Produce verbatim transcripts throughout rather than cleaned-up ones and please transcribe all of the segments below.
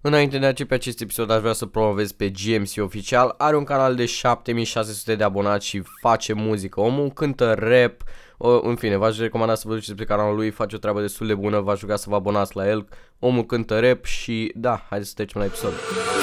Înainte de a începe acest episod, aș vrea să promovez pe G M C Oficial. Are un canal de șapte mii șase sute de abonați și face muzică. Omul cântă rap, în fine, v-aș recomanda să vă duceți pe canalul lui, face o treabă destul de bună, v-aș ruga să vă abonați la el. Omul cântă rap și da, haideți să trecem la episod.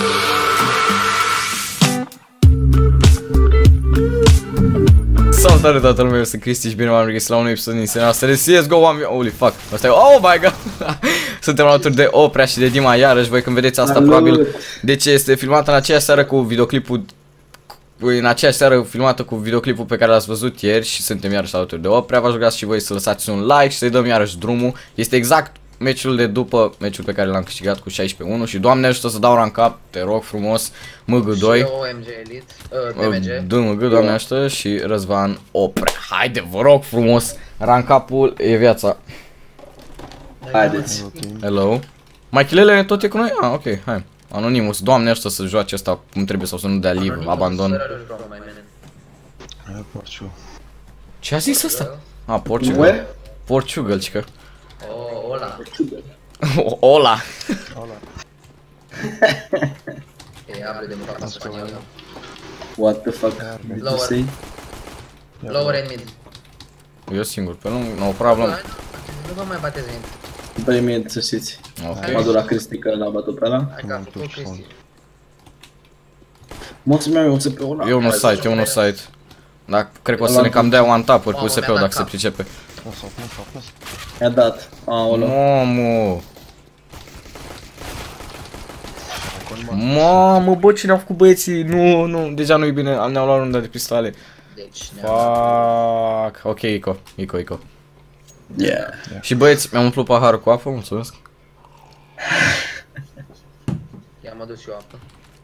Salutare toată lumea, eu sunt Cristi și bine m-am regăsit la un episod din seria noastră de C S G O, oameni, holy fuck, asta e, oh my god. Suntem alături de Oprea și de Dima iarăși, voi când vedeți asta probabil de ce este filmată în aceeași seară cu videoclipul, în aceeași seară filmată cu videoclipul pe care l-ați văzut ieri și suntem iarăși alături de Oprea. V-aș ruga și voi să lăsați un like și să-i dăm iarăși drumul, este exact meciul de după meciul pe care l-am câștigat cu șaisprezece unu și Doamne ajută să dau rank up, te rog frumos, M G doi, O M G Elite, uh, D M G, Doamne ajută și Răzvan Oprea. Haide, vă rog frumos, rank up-ul e viața. Haideți. Hello. Machilele tot e cu noi? Ah, ok, hai. Anonymous, Doamne ajută să joace asta cum trebuie sau să nu dea live, abandon. Ce a zis ăsta? Ah, Portugal. Portugal, cică. Oh, hola. Hola. Hola. E abre de mult în spaniolă. What the fuck did you say? Lower and mid. Eu singur, pe lung, no problem. Nu vă mai bateți mid. Dă-i mie să știți. Ok. Mă duc la Cristi că l-a bătut pe ăla. Hai că a făcut Cristi. Mă să-mi iau un S P ul ăla. E unul site, e unul site. Dar cred că o să ne cam dea one tap-uri cu U S P-ul dacă se pricepe. Mi-a dat. Aoleu. Mamă. Mamă, bă, cine au făcut băieții? Nu, nu, deja nu e bine, ne-au luat runda de pistole. Deci, Fuck. Ok, Ico, Ico, Ico. Yeah. Și băieți, mi-am umplut paharul cu apă, mulțumesc. i-am adus eu apă.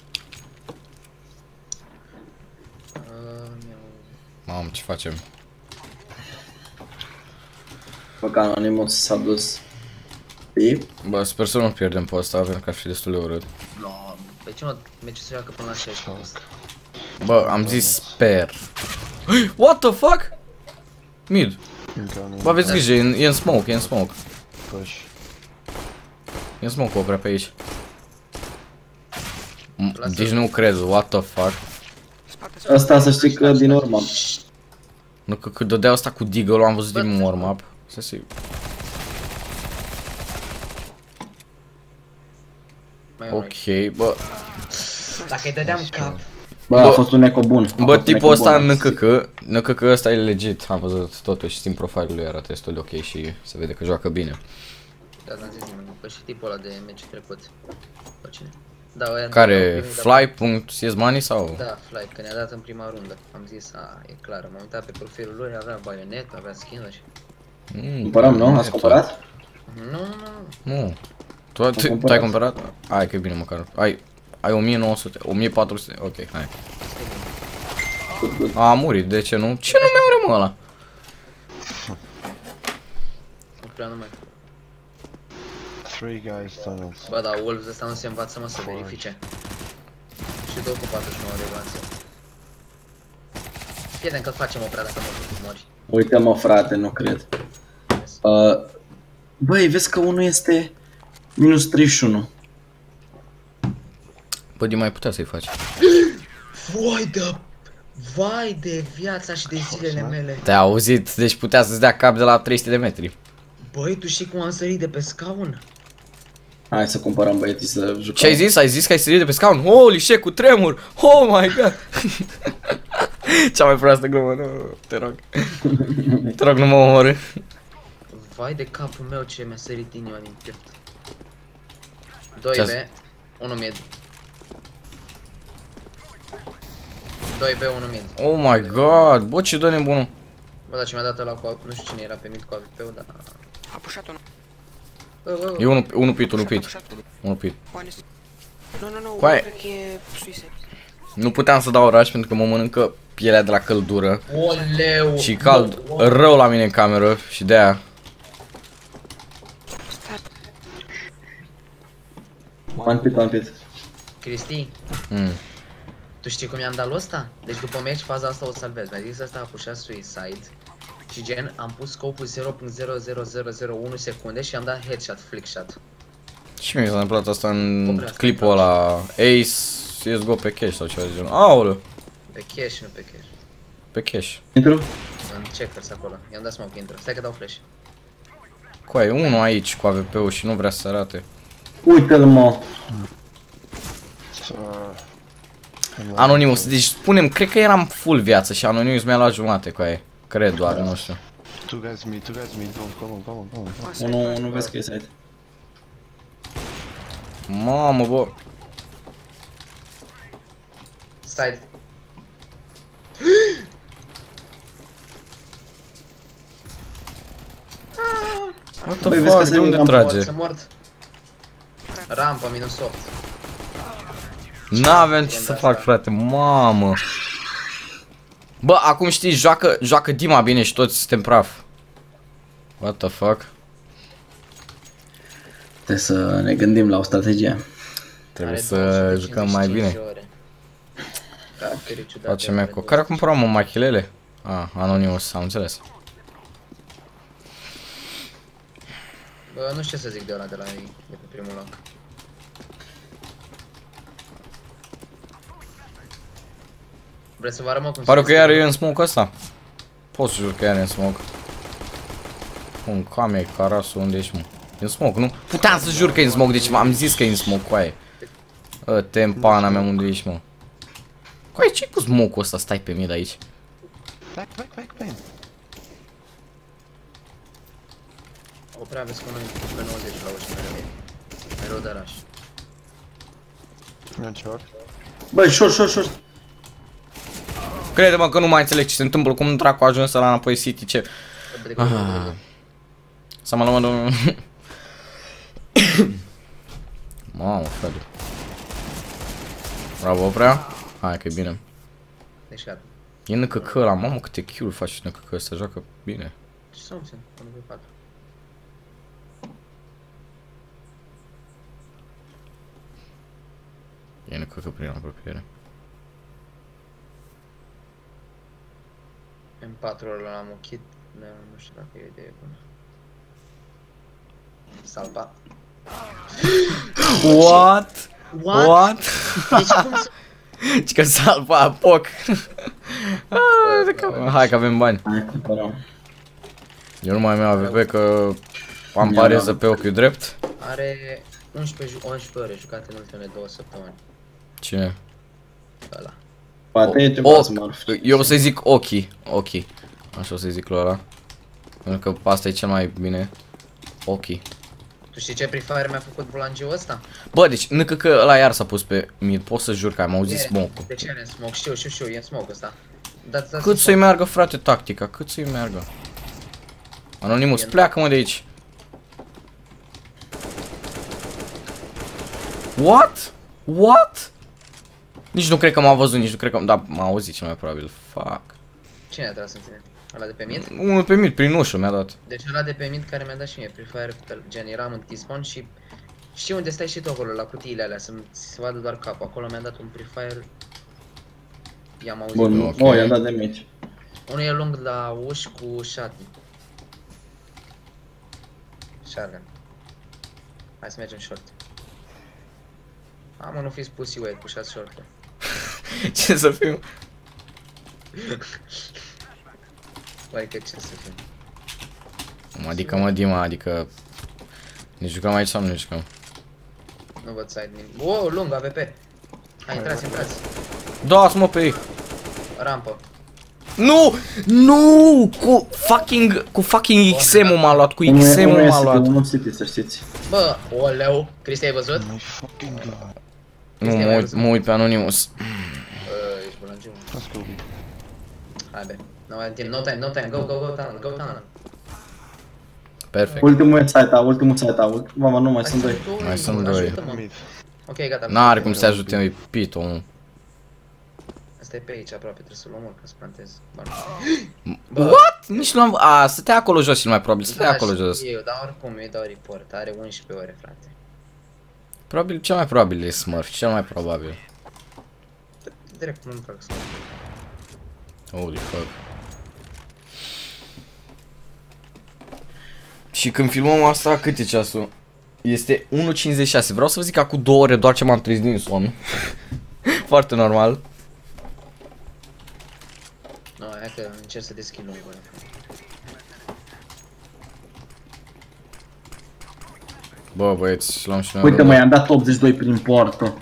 Mamă, ce facem? Bă, că Anonymous s-a dus. E? Bă, sper să nu pierdem pe ăsta, pentru că ar fi destul de urât. No, pe ce mă, meciul se joacă până la șaisprezece. Bă, am zis sper. What the fuck? Mid. Bă, aveți grijă, e în, e în smoke, e în smoke. E în smoke, Oprea pe aici. Deci nu cred, what the fuck? Asta să știi că din urmă. Nu, că când dădea asta cu deagle-ul am văzut din warm-up. Să se... Ok, bă. Dacă îi dădeam cap. Bă, a fost un eco bun. Bă, tipul ăsta N K K, N K K ăsta e legit, am văzut totuși, Steam profile-ul lui arată destul de ok și se vede că joacă bine. Da, n-am zis nimeni, că și tipul ăla de meciul trecut. Pe cine? Da, ăia Care? Fly.csmoney sau? Da, Fly, că ne-a dat în prima rundă. Am zis, a, e clar, m-am uitat pe profilul lui, avea baionet, avea skin-uri și... Cumpărăm, nu? Ați cumpărat? Nu, nu, nu. Nu. Tu, tu, tu ai cumpărat? Hai că e bine măcar. Ai, ai o mie nouă sute, o mie patru sute, ok, hai. A, a murit, de ce nu? Ce nume are mă ăla? Nu prea numai. Three guys tunnels. Bă, dar Wolves ăsta nu se învață, mă, să verifice. Și două cu patruzeci și nouă de glanțe. Prieten că-l facem Oprea dacă mă mori. Uite mă frate, nu cred. Uh, Băi, vezi că unul este minus treizeci și unu. Bă, din mai putea să-i faci. Vai de... Vai de viața și de zilele mele. Te-a auzit, deci putea să-ți dea cap de la trei sute de metri. Băi, tu știi cum am sărit de pe scaun? Hai să cumpărăm băieții să jucăm. Ce ai zis? Ai zis că ai sărit de pe scaun? Holy shit, cu tremur! Oh my god! Cea mai proastă glumă, nu, te rog. Te rog, nu mă omorâ. Vai de capul meu ce mi-a sărit inima din piept. doi B, unu mid. doi B, unu mid. Oh my god, bă, ce dă nebunul. Bă, dar ce mi-a dat ăla cu... nu știu cine era pe mid cu A V P-ul, dar... A pușat unul. E unul, unul pit, unul pit. Unul pit. Nu, nu, nu, Coaie. cred că e suicide. Nu puteam să dau rush pentru că mă mănâncă pielea de la căldură. Oleu! Și cald rău la mine în cameră și de aia. One pit, one pit. Cristi, Mm. tu știi cum i-am dat lui ăsta? Deci după meci faza asta o salvez. Mi-a zis ăsta a pușat suicide. Și gen, am pus scopul zero virgulă zero zero zero zero unu secunde și am dat headshot, flick shot. Ce mi s-a întâmplat asta în clipul ăla? Ace, C S G O pe cash sau ceva de genul. Aoleu! Pe cash, nu pe cash. Pe cash. Intru? În checkers acolo. I-am dat smoke, intră. Stai că dau flash. Coai, unul aici cu A V P-ul și nu vrea să arate. Uite-l, mă. Anonymous, deci spunem, cred că eram full viață și Anonymous mi-a luat jumate cu aia. Cred doar, nu știu. Two guys me, two guys me, don't, come on, come on, come on. Unul, nu vezi că e side. Mamă, bă. Side. What the Băi, vezi că fuck, se de unde mort, trage? Sunt mort. Rampa, minus opt. N-aveam ce să fac, frate, mamă. Bă, acum știi, joacă, joacă Dima bine și toți suntem praf. What the fuck? Trebuie să ne gândim la o strategie. Trebuie Are să două sute jucăm mai cincizeci și bine. cinci ore. Caractere ciudate, Facem are eco. Care cumpăra mă machilele? Ah, Anonymous, am înțeles. Bă, nu știu ce să zic de ăla de la ei, de pe primul loc. Vreți să vă arămă cum Pare se că iar e în smoke ăsta. Pot să jur că iar e în smoke. Un camei, carasul, unde ești, mă? E în smoke, nu? Puteam să jur că e în smoke, deci am zis că e în smoke, coaie. Ă-te în pana mea, unde ești, mă? Coaie, ce-i cu smoke-ul ăsta? Stai pe mid aici. Back, back, back, back. O prea aveți cu noi pe nouăzeci la uși mereu. Mereu de araș. One short. Băi, short, short, short. Crede-mă că nu mai înțeleg ce se întâmplă, cum dracu a ajuns ăla înapoi City, ce... Ah. Să mă luăm, domnul... Mamă, frate. Bravo, prea. Hai că e bine. Deci gata. E N K K ăla, mamă, câte kill-uri faci N K K ăsta, joacă bine. Ce să obțin? unu pe patru. E N K K prin apropiere. M patru ăla l-am ochit, dar nu știu dacă e o idee bună. Salva. What? What? What? Deci cum să... Ci că salva poc. Hai că avem bani. Hai, cumpărăm. Eu nu mai am A V P că am pareză pe ochiul drept. Are unsprezece, unsprezece ore jucate în ultimele două săptămâni. Cine? Ăla. Poate e ceva O, smurf. eu o să-i zic ochii. Ochii. Așa o să-i zic lui ăla. Pentru că asta e cel mai bine. Ochii. Tu știi ce Free Fire mi-a făcut bulangiul ăsta? Bă, deci nu că ăla iar s-a pus pe mid. Pot să jur că am auzit smoke-ul. De ce are în smoke? Știu, știu, știu, e în smoke ăsta. Dați, dați Cât să-i meargă, frate, tactica? Cât să-i meargă? Anonymous, pleacă-mă de aici. What? What? Nici nu cred că m-a văzut, nici nu cred că... Da, m-a auzit cel mai probabil. Fuck. Cine a tras în tine? Ăla de pe mid? Unul pe mid, prin ușă mi-a dat. Deci ăla de pe mid care mi-a dat și mie Free Fire, gen eram în T-spawn și... Știi unde stai și tu acolo, la cutiile alea, să se vadă doar capul. Acolo mi-a dat un Free Fire. I-am auzit. Bun, Ok. o, i-am dat de mici. Unul e lung la uși cu shotgun. Shotgun. Hai să mergem short. Am nu fi spus eu, ai pușat short. Ce să fiu? Băi, că ce să fim. Adică mă, Dima, adică... Ne jucăm aici sau nu ne jucăm? Nu văd side min. Wow, lung, A V P. Hai, intrați, intrați. Da-ți mă pe ei. Rampă. Nu! Nu! Cu fucking... Cu fucking X M-ul m-a luat, cu X M-ul m-a luat. Unul City, să știți. Bă, oleu. Cristi, ai văzut? My fucking god. Nu, mă uit, mă uit pe Anonymous. Bă, ești bulangiu. Let's go. Hai, be. No time, no time, no time. Go, go, go, tunnel, go, tunnel. Perfect. Ultimul e site-a, ultimul site-a. Mama, nu mai sunt doi. Mai sunt doi. Mid. Ok, gata. N-are cum să te ajute, e pito, mă. Asta e pe aici aproape, trebuie să luăm mult ca să plantez. What? Nici nu am... A, stătea acolo jos cel mai probabil, stătea acolo jos. Eu, dar oricum, eu îi dau report. Are unsprezece ore, frate. Probabil, cel mai probabil e Smurf, cel mai probabil. Direct, nu-mi fac să Holy fuck. Și când filmăm asta, cât e ceasul? Este unu cincizeci și șase. Vreau să vă zic că acum două ore doar ce m-am trezit din somn. Foarte normal. No, hai că încerc să deschid lungul. Bă, băieți, luăm și noi. Uite mă, i-am dat optzeci și doi prin poartă.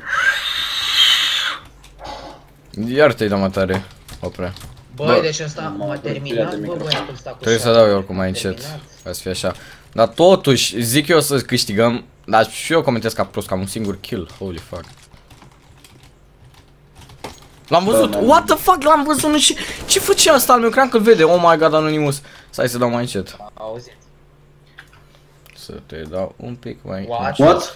Iar te-ai dat mă tare. Opre. Băi, Bă. deci ăsta m-a terminat, bă, băiatul ăsta cu Trebuie să șapte. dau eu oricum mai încet. Terminat. Ca să fie așa. Dar totuși, zic eu să câștigăm. Dar și eu comentez ca prost, că am un singur kill. Holy fuck. L-am văzut. Bă, What the fuck, l-am văzut și ce făcea asta al meu? Cream că îl vede. Oh my god, Anonymous. Stai să dau mai încet. A auzit. Să te dau un pic mai What? încet. What?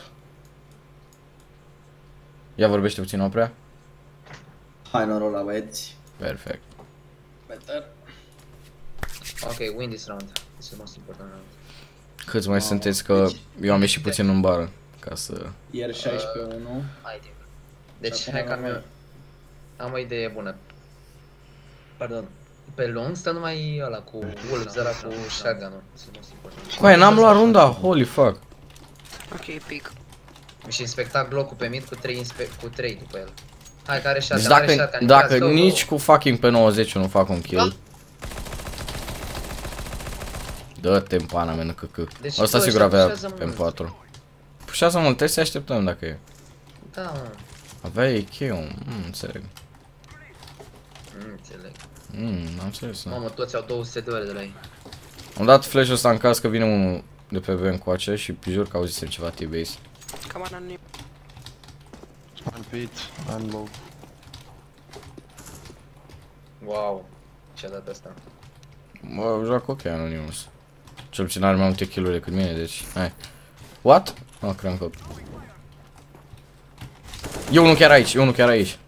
Ia vorbește puțin, Oprea. Hai noroc la băieți. Perfect. Better. Ok, win this round. This is the most important round. Câți mai sunteți că eu am ieșit puțin în bară. Ca să... Ieri șaisprezece unu. Haide. Deci, Și hai acum că am am- eu... Am o idee bună. Pardon. Pe long stă numai ăla cu Wolves, ăla cu shotgun-ul. This is the most important. Coaie, n-am luat runda. Holy fuck. Ok, pic. Și inspecta Glock-ul pe mid cu trei cu trei după el. Hai, care shotgun, Deci are dacă, shotgun. dacă Let's go, nici go. cu fucking pe nouăzeci nu fac un kill. Dă-te în pana mea, căcă. Deci, Ăsta bă, sigur ăștia avea pușează pe mult. patru. Pușează mult, trebuie să așteptăm dacă e. Da, mă. Avea E Q-ul, mm, înțeleg. Nu înțeleg. Mm, am înțeles, da. Mamă, toți au două sute de ore de la ei. Am dat flash-ul ăsta în caz că vine unul de pe B încoace și jur că auzisem ceva T-base. Cam anonim. One pit, one low. Wow. Ce-a dat asta? Mă, joacă ok Anonymous. Cel puțin are mai multe kill-uri decât mine, deci, hai. What? Ah, cream că... E unul chiar aici, e unul chiar aici.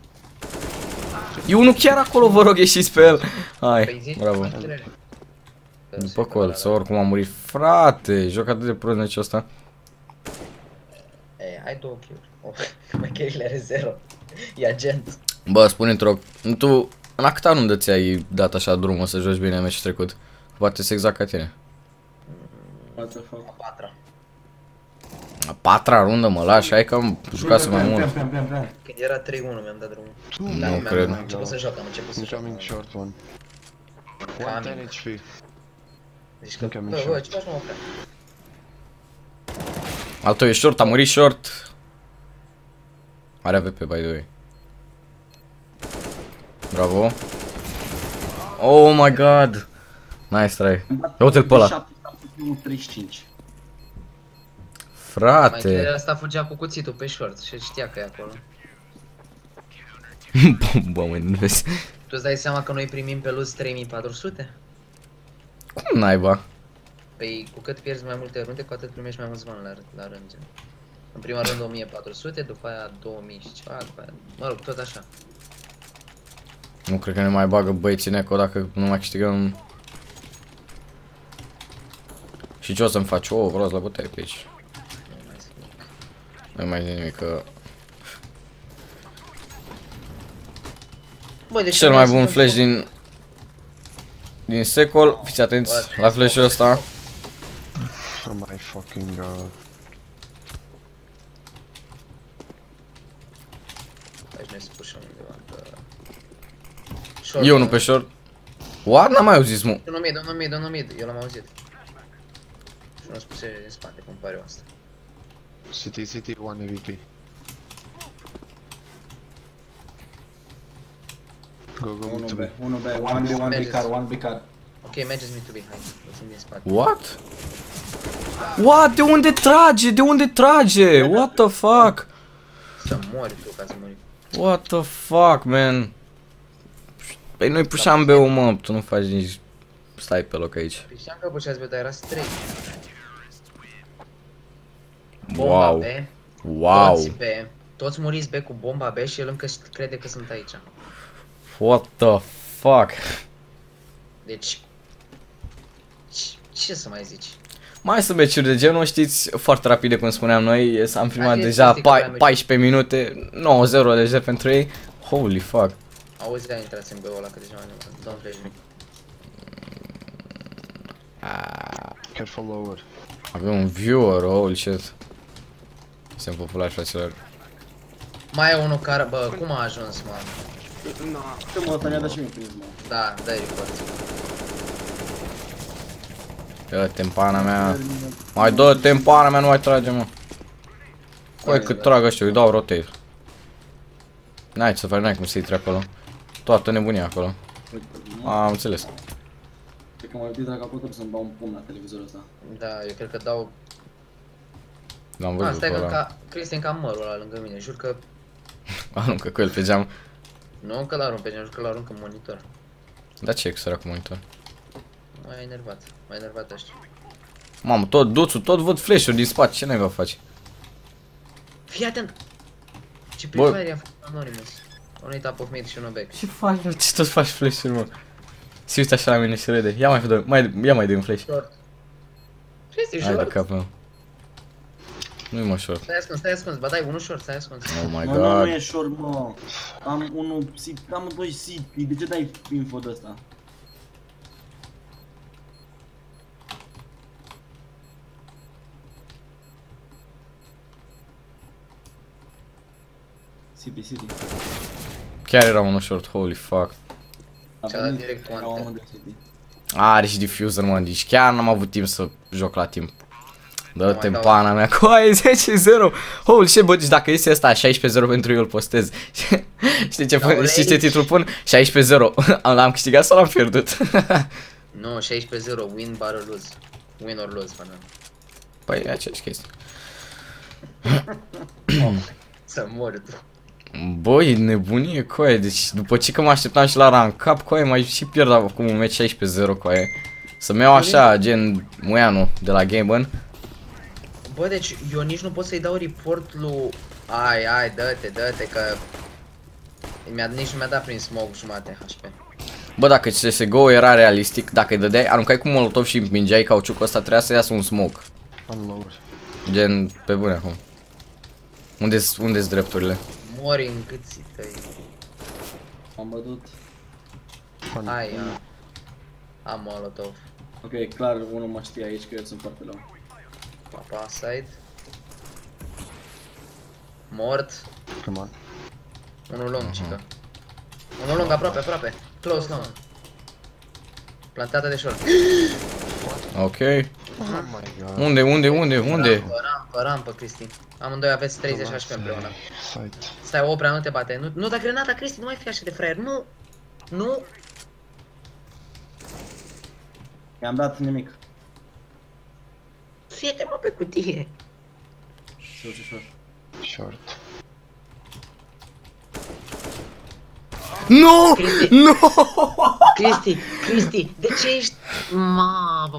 E unul chiar acolo, vă rog, ieșiți pe el. Păi Hai, zici, bravo. mai trele. Că După se colț, pare oricum a murit. Frate, joc atât de prost meciul ăsta. la- E, ai două kill-uri. Oh, mai kill-urile are zero. E agent. Bă, spune-mi, te rog, tu la câta rundă ți-ai dat așa drumul să joci bine meciul trecut? Poate să exact ca tine. What the fuck? A patra. A patra rundă, mă lași, hai că am jucat mai mult. Când era trei unu mi-am dat drumul. Nu Da, mi-am- cred. Am început să joc, am început să joc. Incoming short one. Coming. one ten H P. Deci că, Incoming bă, bă, short. ce faci, mă, oprea? Al tău e short, a murit short. Are A V P, by the way. Bravo. Oh my god. Nice try. Ia uite-l pe ăla. treizeci și cinci. Mai Frate. chiar asta fugea cu cuțitul pe short și știa că e acolo. Bă, mă, nu vezi. Tu îți dai seama că noi primim pe luz trei mii patru sute? Cum naiba? Păi cu cât pierzi mai multe runde, cu atât primești mai mulți bani la, la rând. Gen. În prima rundă o mie patru sute, după aia două mii și ceva, după aia, mă rog, tot așa. Nu cred că ne mai bagă băieții Neco dacă nu mai câștigăm. Și ce o să-mi faci? O, vreau la bătaie pe aici. Nu mai zic nimic. Nu mai zic nimic că... Bă, deci Cel vreau mai să bun vă flash spun- din... Din secol. Fiți atenți la flash-ul ăsta. Oh my fucking god. Aici ne spușăm undeva, că... Short, Eu nu pe short. What? N-am mai auzit, mă. Unul mid, unul mid, unul mid, eu l-am auzit. Și unul spuse în spate, cum pare eu asta. City, city, one A V P. Go, go, unu to B, B. unu B, one B, one B car, one B car. Ok, mergeți mid to be, hai, lăsăm din spate. What? What? De unde trage? De unde trage? What the fuck? Să mori tu ca să mori. What the fuck, man? Păi noi pușeam B-ul, mă, tu nu faci nici... Stai pe loc aici. Păi știam că pușeați beta, era trei. Bomba Wow. B, Wow. toți B, toți muriți B cu bomba B și el încă crede că sunt aici. What the fuck? Deci... Ce să mai zici? Mai sunt meciuri de genul, știți, foarte rapide, cum spuneam noi, am filmat Hai, deja știi că aveam meciuri. paisprezece minute, nouă zero deja pentru ei. Holy fuck. Auzi, a intrat în B-ul ăla, că deja mai nu, don't flash me. Careful lower. Avem un viewer, holy shit. Suntem populari, fraților. Mai e unul care, bă, cum a ajuns, mă? No. Că mă, ăsta mi-a dat și mie prisma. Da, dă-i report. Dă-te în pana mea. Mai dă-te în pana mea, nu mai trage, mă. Coi cât trag ăștia, îi dau rotate. N-ai ce să faci, n-ai cum să intri acolo. Toată nebunia acolo. Am înțeles. Cred că m-a iubit dacă pot să-mi dau un pumn la televizorul ăsta. Da, eu cred că dau... L-am A, văzut stai că ăla. ca... Cristian cam mărul ăla lângă mine, jur că... Aruncă cu el pe geam. Nu că l-arunc pe geam, jur că l-arunc în monitor. Da ce e cu sărac cu monitor? M-a enervat, m-a enervat ăștia. Mamă, tot duțul, tot văd flash-uri din spate, ce n-ai va face? Fii atent! Ce Bă. Free Fire i-a făcut Anonymous. Unui top of mid și unul back. Ce faci, mă? Ce tot faci flash-uri, mă? Se uită așa la mine și râde. Ia mai fă, mai, ia mai dă un flash. Short. Ce este Hai de short? capul meu. Nu-i mă short. Stai ascuns, stai ascuns, ba dai unul short, stai ascuns. Oh my Mă, nu, nu god. e short, mă. Am unul, am doi city, de ce dai info de ăsta? City, City. Chiar era unul short, holy fuck. A Ți-a dat venit, direct era one unul de City. Are și diffuser, mă, deci chiar n-am avut timp să joc la timp. Dă-te-n mai pana mea, coaie, zece zero. Holy shit, bă, deci dacă este asta șaisprezece zero pentru eu îl postez. Știi ce, pun, știi ce titlu pun? șaisprezece zero. L-am câștigat sau l-am pierdut? Nu, șaisprezece zero, win bar or lose. Win or lose, până. Păi e aceeași chestie. Să mori tu. Băi, nebunie, coaie, deci după ce că mă așteptam și la rank cap, coaie, mai și pierd acum un meci șaisprezece zero, coaie. Să-mi iau așa, gen Muianu de la Game. Bă, deci eu nici nu pot să-i dau report lui... Ai, ai, dă-te, dă-te, că... Mi-a, nici nu mi-a dat prin smoke jumate H P. Bă, dacă C S G O era realistic, dacă îi dădeai, arunkai cu molotov și împingeai cauciucul ăsta, trebuia să iasă un smoke. Unload. Gen, pe bune acum. Unde-s unde-s drepturile? Mori în câții tăi. Am bătut. Hai, ia. Am molotov. Ok, clar, unul mă știe aici că eu sunt foarte low. Papa, side. Mort. Come on. Unul lung, cică. Unul lung, aproape, aproape. Close, long. Plantată de short. Ok. Oh my god. Unde, unde, unde, unde? Rampă, rampă, rampă, Cristi. Amândoi aveți treizeci H P împreună. Site. Stai, o prea nu te bate. Nu, nu da grenada, Cristi, nu mai fi așa de fraier. Nu! Nu! I-am dat nimic. Fie-te mă pe cutie. Știu ce știu. Short. Nu! Cristi. Nu! Cristi, Cristi, de ce ești... Mamă!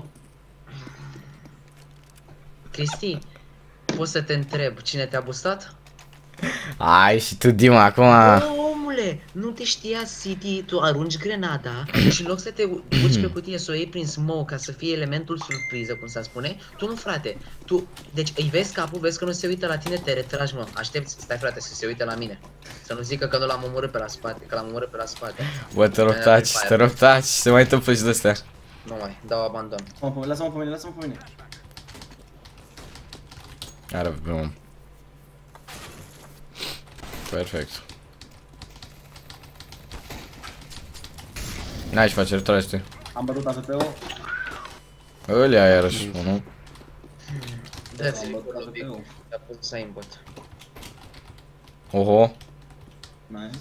Cristi, pot să te întreb, cine te-a bustat? Ai și tu, Dima, acum. Bă, omule, nu te știa City, tu arunci grenada și în loc să te duci pe cutie să o iei prin smoke ca să fie elementul surpriză, cum s-a spune, tu nu, frate, tu, deci îi vezi capul, vezi că nu se uită la tine, te retragi, mă, aștepți, stai, frate, să se uite la mine, să nu zică că nu l-am omorât pe la spate, că l-am omorât pe la spate. Bă, te rog, taci, te rog, taci, se mai întâmplă și de-astea. Nu mai, dau abandon. Lasă-mă pe mine, lasă-mă pe mine. Are pe om. Perfect. N-ai ce face, retrage-te. Am bătut A F P-ul. Ălea iarăși, nu? Dați-l Am bătut acolo, A F Big, P-ul. a pus să aimbot. Oho. Nice.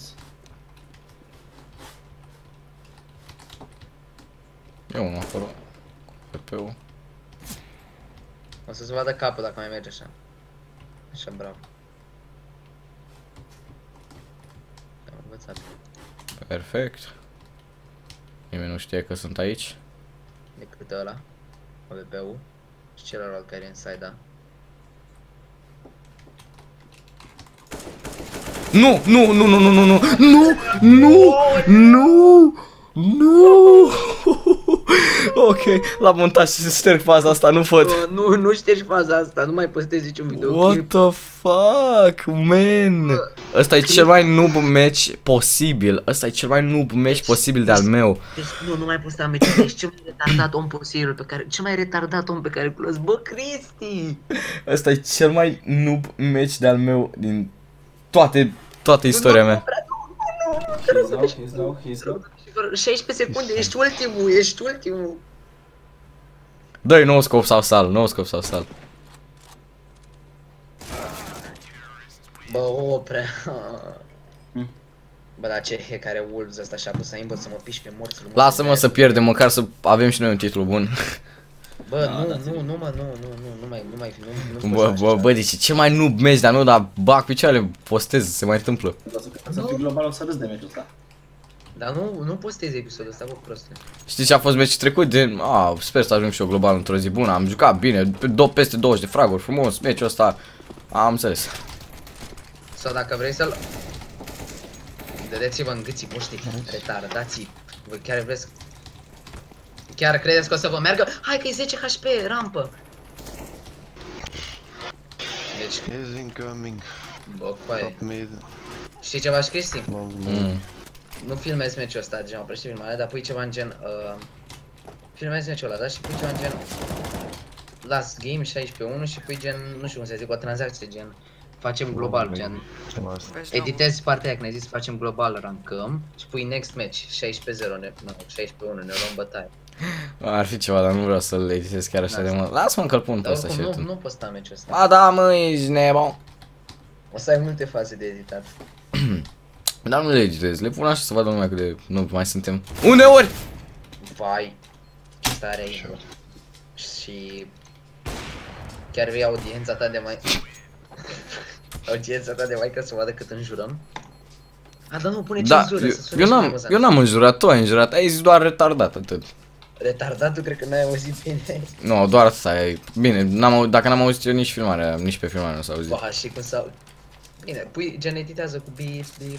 E unul acolo. P P-ul. O să se vadă capul dacă mai merge așa. Așa, bravo. Am învățat. Perfect. Nimeni nu știe că sunt aici. Decât ăla, A V P-ul și celălalt care e în side-a. Nu, nu, nu, nu, nu, nu, nu, nu, nu, nu, nu. Ok, la montaj să șterg faza asta, nu pot. Uh, nu, nu ștergi faza asta, nu mai postezi niciun What videoclip. the fuck, man? Ăsta e cel mai noob match posibil. Ăsta e cel mai noob match posibil de al meu. Deci nu, nu mai posta meci, ești cel mai retardat om posibil pe care, cel mai retardat om pe care îl cunosc. Bă, Cristi! Ăsta e cel mai noob match de al meu din toate, toată istoria mea. He's low, he's low, he's low. șaisprezece secunde, ești ultimul, ești ultimul. Dă-i nou scop sau sal, nou scop sau sal. Bă, o prea... Hmm. Bă, dar ce he care Wolves ăsta și-a pus aimbă să mă piși pe morți. Lasă-mă să pierdem, măcar să avem și noi un titlu bun. Bă, nu, nu, nu, mă, nu, nu, nu, nu mai, nu mai, nu, nu Bă, bă, bă, deci ce mai noob match, dar nu, dar bag picioarele, postez, se mai întâmplă. Să fii global o să râzi de meciul ăsta. Dar nu, nu postezi episodul ăsta, bă, proste. Știi ce a fost meciul trecut? De, a, sper să ajung și eu global într-o zi bună, am jucat bine, pe do peste douăzeci de fraguri, frumos, meciul ăsta, am înțeles. Sau dacă vrei să-l... Dădeți-vă în gâții voștri, retardații. Voi chiar vreți... Chiar credeți că o să vă meargă? Hai că e zece H P, rampă! Deci, He's incoming. bă, coaie. Top mid. Știi ceva, și Cristi? Long mid. Mm. Nu filmezi meciul ăsta, gen, oprește filmarea, dar pui ceva în gen... Uh, filmezi meciul ăla, da? Și pui ceva în gen... Last game, șaisprezece unu și pui gen, nu știu cum să zic, o tranzacție, gen... Facem global, gen... Vezi, Editezi partea aia, când ai zis facem global, rankăm și pui next match, șaisprezece zero, ne, nu, șaisprezece unu, ne luăm bătaie. Ar fi ceva, dar nu vreau să-l editez chiar așa de mult. Lasă-mă că-l pun pe Dar ăsta și oricum, nu, tu. nu posta meciul ăsta. Ba da, mă, ești nebun. O să ai multe faze de editat. Dar nu le editez, le pun așa să vadă lumea cât de nu mai suntem. Uneori! Vai, ce stare ai. Și... Chiar vei audiența ta de mai... audiența ta de mai ca să vadă cât înjurăm. A, dar nu, pune Da, cenzură, eu, să sune eu și mai n-am, amuzant. eu n-am înjurat, tu ai înjurat, ai zis doar retardat, atât. Retardatul, cred că n-ai auzit bine. Nu, doar asta ai. Bine, n-am, au- dacă n-am auzit eu nici filmarea, nici pe filmare nu s-a auzit. Ba, și cum să... Bine, pui, gen editează cu beat, beat.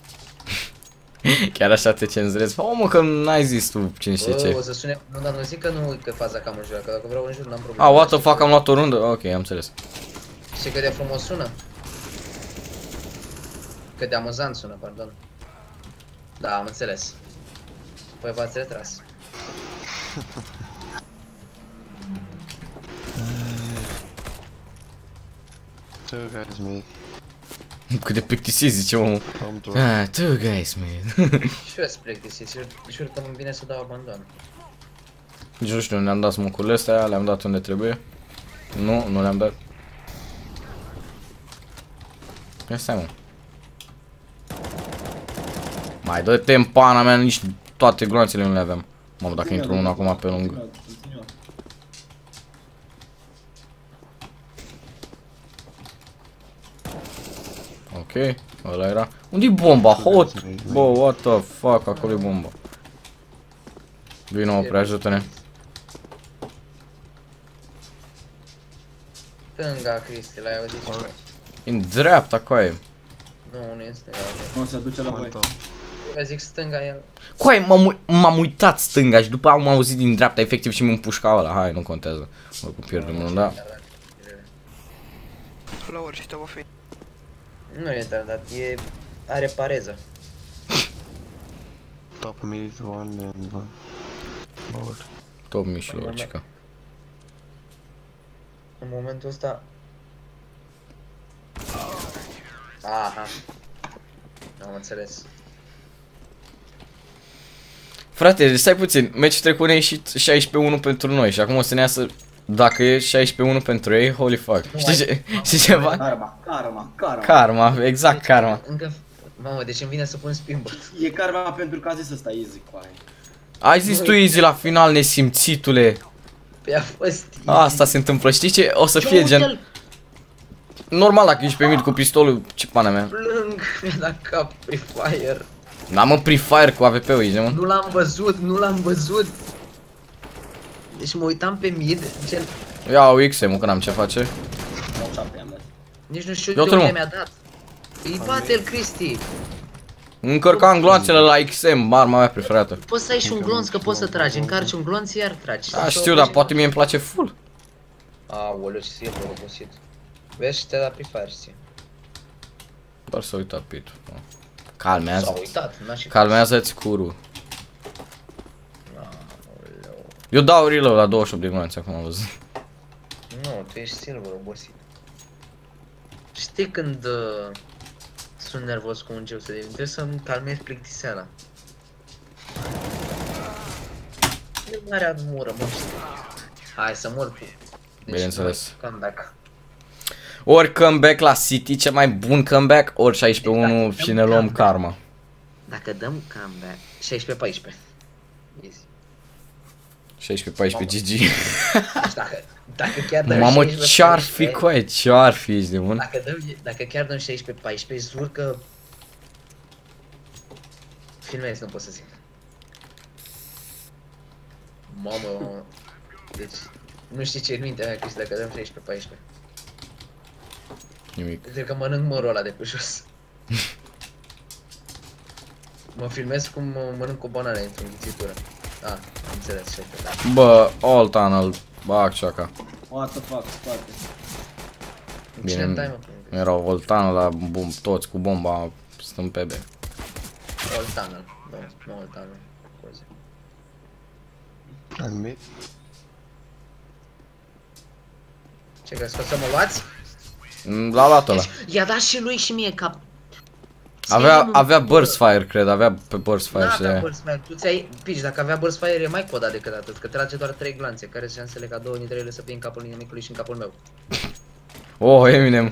Chiar așa te cenzurezi? Fă, mă, că n-ai zis tu cine știe Bă, ce. o să sune... Nu, dar nu zic că nu că faza că am înjurat, că dacă vreau înjur n-am problemă. Ah, what the fuck, am luat o rundă? Ok, am înțeles. Și cât de frumos sună. Cât de amuzant sună, pardon. Da, am înțeles. Păi v-ați retras. Two guys mid. Cât de plictisit zice omul. Home door. Ah, two guys, man. Și eu sunt plictisit, jur, jur că îmi vine să dau abandon. Nici nu știu, ne-am dat smocurile astea, le-am dat unde trebuie. Nu, nu le-am dat. Ia stai, mă. Mai dă-te în pana mea, nici toate gloanțele nu le aveam. Mamă, dacă intru unul acum pe lângă. Ok, ăla era. Unde-i bomba? Hot! Bă, what the fuck, acolo e bomba. Vino, opre, ajută-ne. Stânga, Cristi, l-ai auzit și voi. În dreapta, coaie. Nu, nu e stânga. Nu se duce la voi. One top. Eu zic stânga el. Coaie, m-am uitat stânga și după am auzit din dreapta, efectiv, și mi-mi împușca ăla. Hai, nu contează. Oricum pierdem unul, da. Lower și top of it. Nu e tardat, e... are pareză. Top mid, one and one. Lower. Top mișlocica. În momentul ăsta... Aha. Am înțeles. Frate, stai puțin, meciul trecut ne-a ieșit șaisprezece unu pentru noi și acum o să ne iasă, dacă e șaisprezece unu pentru ei, holy fuck. Știi ce? Știi ceva? Karma, karma, karma. Karma, exact karma. Încă... Mamă, deci îmi vine să pun spimbot. E karma pentru că a zis ăsta easy cu aia. Ai zis tu easy la final, nesimțitule. Păi a fost... Asta se întâmplă, știi ce? O să fie gen... Normal dacă ești pe mid cu pistolul, ce pana mea. Plâng, mi-a dat cap Free Fire. N-am mă pre-fire cu A V P-ul, ești, mă? Nu l-am văzut, nu l-am văzut. Deci mă uitam pe mid, gen... Iau X-ul, că n-am ce face. Nu șapte am dat. Nici nu știu Ia-o-te, de unde mă. mi-a dat. Îi bate-l, Cristi. Încărcam gloanțele la X M, arma mea preferată. Poți să ai și un glonț, că poți să tragi, încarci un glonț, iar tragi. Da, știu, dar poate mie îmi place full. Aoleu, ce silver obosit. Vezi și te-a dat pe fire, ție. Doar să uitat pitul. S-a Calmează. uitat, n-a și... Calmează-ți curul. Aoleu. Eu dau reload la douăzeci și opt de gloanțe acum am văzut. Nu, tu ești silver obosit. Știi când uh, sunt nervos cu un geu să devin, trebuie să-mi calmez plictiseala. Nu mai are mură, mă, știi. Hai să mor cu... Deci, Bineînțeles. Comeback. Ori comeback la City, cel mai bun comeback, ori șaisprezece unu Deci, și ne luăm comeback. karma. Dacă dăm comeback, șaisprezece paisprezece. Easy. șaisprezece paisprezece G G. Deci dacă, dacă chiar dăm Mamă, șaisprezece ce-ar fi paisprezece, coaie, ce-ar fi, ești de bun? Dacă, dăm, dacă chiar dăm șaisprezece paisprezece, jur că... Filmez, nu pot să zic. Mamă, deci... Nu știi ce e în mintea mea, Cristi, dacă dăm șaisprezece paisprezece. Nimic. Cred că mănânc mărul ăla de pe jos. Mă filmez cum mă mănânc o banană într-o înghițitură. Ah, am înțeles, șaisprezece, da. Bă, all tunnel, bag ceaca. What the fuck, spate. Bine, Cine-mi dai, mă? erau all tunnel, dar bum, toți cu bomba stăm pe B. All tunnel. Nu, nu all tunnel. Scuze. And mid. Ce crezi, că o să mă luați? L-a luat ăla. I-a dat și lui și mie cap. Avea, avea burst fire, cred, avea pe burst fire și Nu avea de burst fire, tu ți-ai... Pici, dacă avea burst fire e mai coda decât atât, că trage doar trei glanțe, care sunt șansele ca două dintre ele să fie în capul inimicului și în capul meu. Oh, Eminem.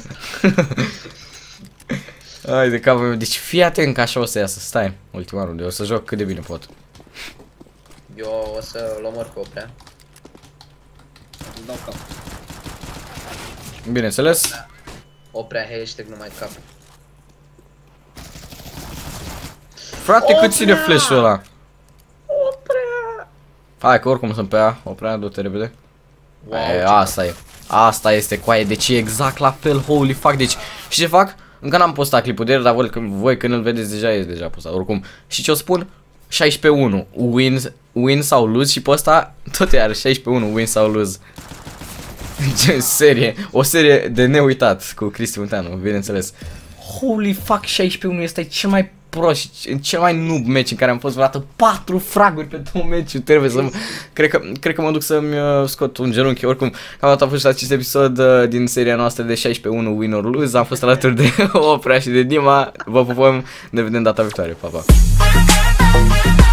Hai de capul meu, deci fii atent că așa o să iasă, stai, ultima rundă, o să joc cât de bine pot. Eu o să-l omor pe Oprea. Îmi dau cap. Bineînțeles. Oprea, hashtag numai cap. Frate, cât ține Oprea! flash-ul ăla? Oprea! Hai că oricum sunt pe A, Oprea, du-te repede. Wow, E, ce asta e. Asta este coaie, deci e exact la fel, holy fuck, deci și ce fac? Încă n-am postat clipul de el, dar voi, voi când îl vedeți deja e deja postat, oricum. Și ce o spun? șaisprezece unu, win, win sau lose și pe ăsta tot iar șaisprezece unu, win sau lose. Ce serie, o serie de neuitat cu Cristi Munteanu, bineînțeles. Holy fuck, șaisprezece unu este cel mai prost și cel mai noob match în care am fost vreodată patru fraguri pe două meciuri, trebuie să cred că, cred că mă duc să-mi uh, scot un genunchi, oricum cam atât a fost acest episod uh, din seria noastră de șaisprezece unu win or lose, am fost alături de Oprea și de Dima, vă pupăm, ne vedem data viitoare, pa, pa!